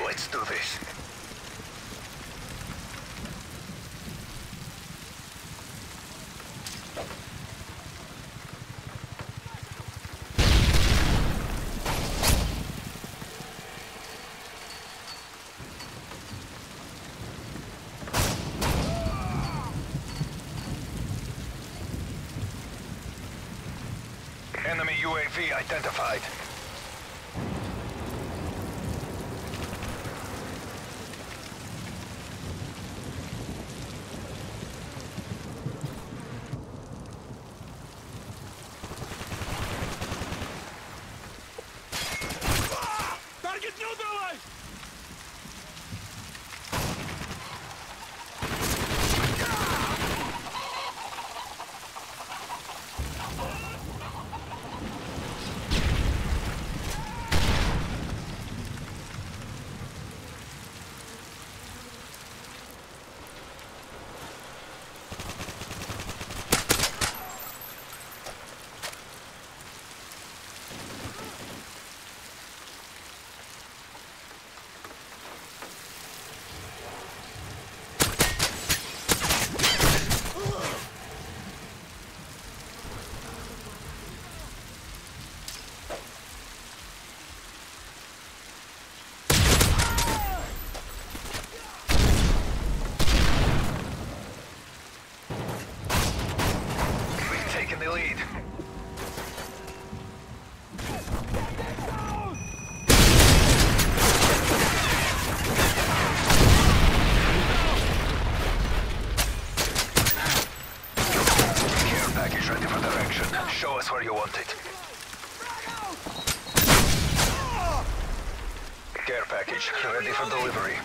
Let's do this. Enemy UAV identified. Target neutralized! Taking the lead. Care package ready for direction. Show us where you want it. Care package ready for delivery.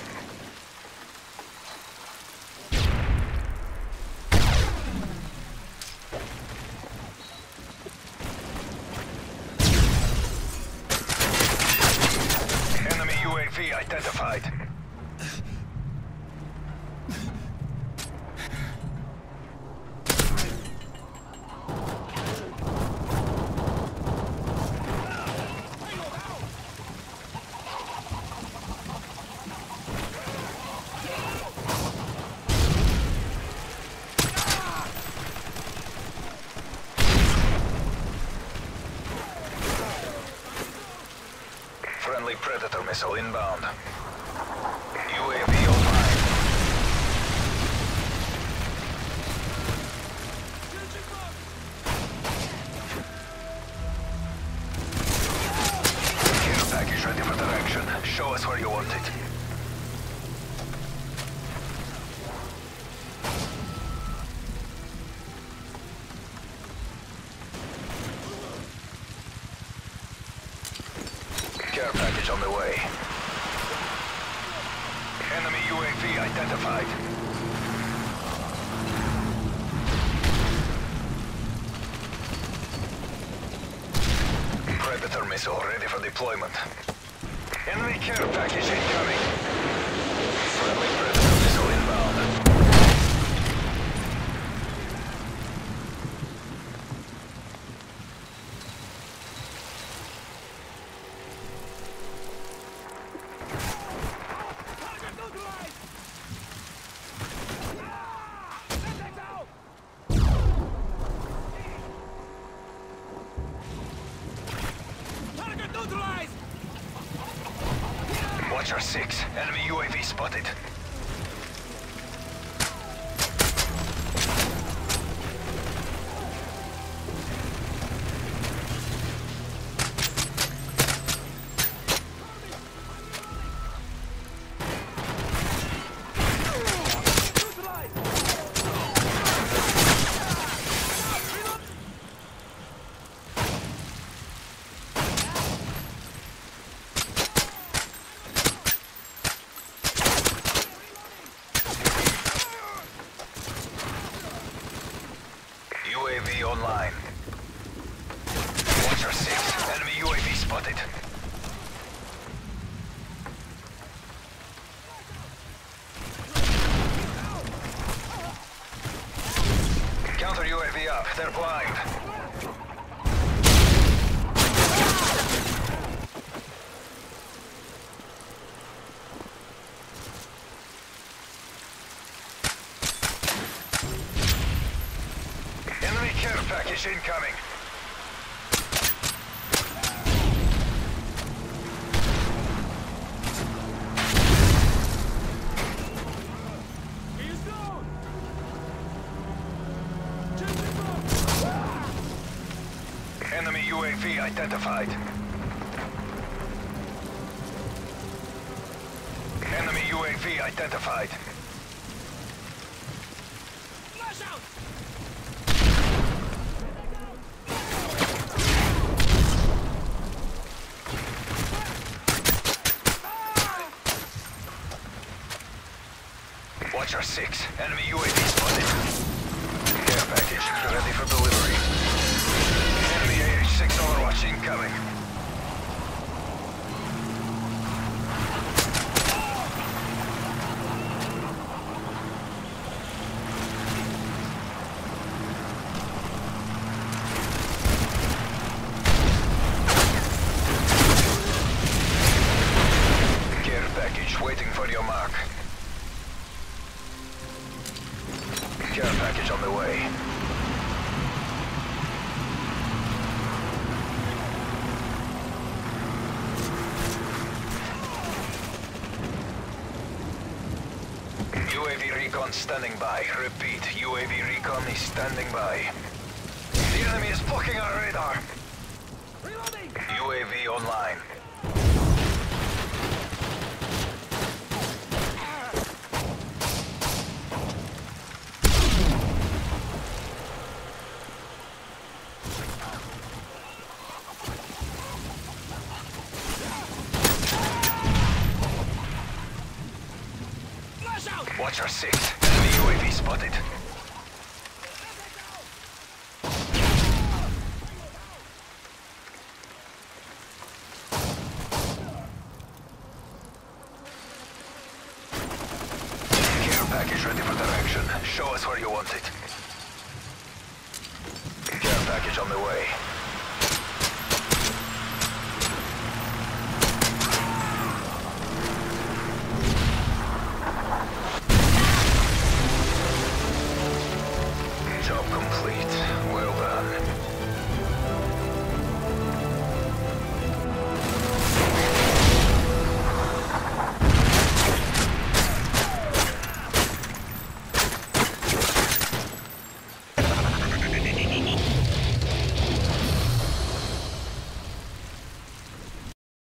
Enemy UAV identified. Friendly Predator missile inbound. UAV online. Care package ready for direction. Show us where you want it. Care package on the way. Enemy UAV identified. Predator missile ready for deployment. Enemy care package incoming. Friendly Predator missile inbound. Watcher 6, enemy UAV spotted. package incoming. He is down! Changing back! Enemy UAV identified. Enemy UAV identified. Flash out! Watcher 6. Enemy UAV spotted. Care package ready for delivery. Enemy AH-6 Overwatch incoming. Care package waiting for your mark. Care package on the way. UAV recon standing by. Repeat, UAV recon is standing by. The enemy is blocking our radar. Reloading! UAV online. Flash out! Watcher 6. Enemy UAV spotted. Care package ready for direction. Show us where you want it. Care package on the way.